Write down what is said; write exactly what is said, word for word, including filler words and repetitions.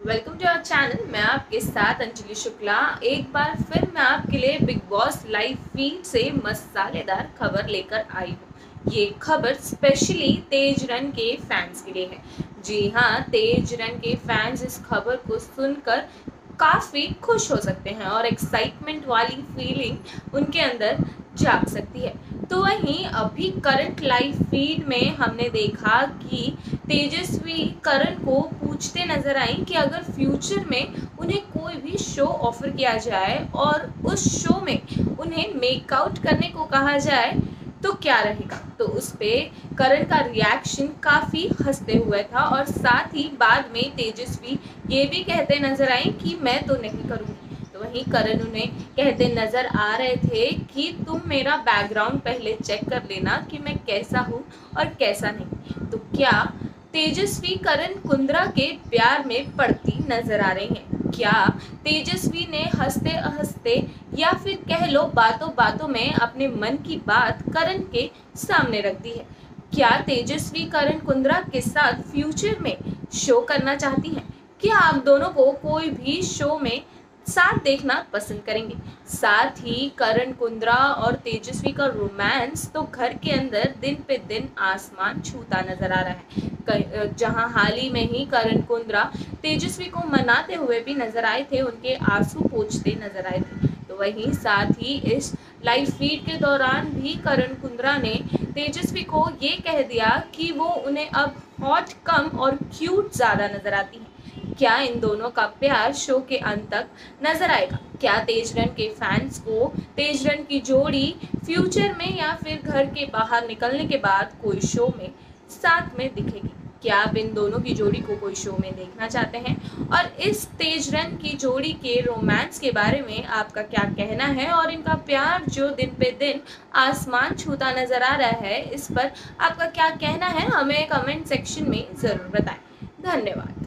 Welcome to our channel. मैं आपके साथ अंजलि शुक्ला। एक बार फिर मैं आपके लिए बिग बॉस लाइव फीड से मसालेदार खबर लेकर आई हूँ। ये खबर स्पेशली तेज रन के फैंस के लिए है। जी हाँ, तेज रन के फैंस इस खबर को सुनकर काफ़ी खुश हो सकते हैं और एक्साइटमेंट वाली फीलिंग उनके अंदर जाग सकती है। तो वहीं अभी करंट लाइव फीड में हमने देखा कि तेजस्वी करण को पूछते नजर आई कि अगर फ्यूचर में उन्हें कोई भी शो ऑफर किया जाए और उस शो में उन्हें मेकआउट करने को कहा जाए तो क्या रहेगा। तो उस पे करण का रिएक्शन काफ़ी हंसते हुए था और साथ ही बाद में तेजस्वी ये भी कहते नजर आए कि मैं तो नहीं करूँगी। तो वहीं करण उन्हें कहते नजर आ रहे थे कि तुम मेरा बैकग्राउंड पहले चेक कर लेना कि मैं कैसा हूँ और कैसा नहीं। तो क्या तेजस्वी करण कुंद्रा के प्यार में पड़ती नजर आ रही हैं? क्या तेजस्वी ने हंसते हंसते या फिर कह लो बातों बातों में अपने मन की बात करण के सामने रख दी है? क्या तेजस्वी करण कुंद्रा के साथ फ्यूचर में शो करना चाहती हैं? क्या आप दोनों को कोई भी शो में साथ देखना पसंद करेंगे? साथ ही करण कुंद्रा और तेजस्वी का रोमांस तो घर के अंदर दिन पे दिन आसमान छूता नजर आ रहा है। जहां हाल ही में ही करण कुंद्रा तेजस्वी को मनाते हुए भी नजर आए थे, उनके आंसू पोंछते नजर आए थे। तो वहीं साथ ही इस लाइव फीड के दौरान भी करण कुंद्रा ने तेजस्वी को ये कह दिया कि वो उन्हें अब हॉट कम और क्यूट ज़्यादा नजर आती है। क्या इन दोनों का प्यार शो के अंत तक नजर आएगा? क्या तेजरन के फैंस को तेजरन की जोड़ी फ्यूचर में या फिर घर के बाहर निकलने के बाद कोई शो में साथ में दिखेगी? क्या आप इन दोनों की जोड़ी को कोई शो में देखना चाहते हैं? और इस तेजरन की जोड़ी के रोमांस के बारे में आपका क्या कहना है? और इनका प्यार जो दिन पे दिन आसमान छूता नजर आ रहा है, इस पर आपका क्या कहना है? हमें कमेंट सेक्शन में ज़रूर बताएं। धन्यवाद।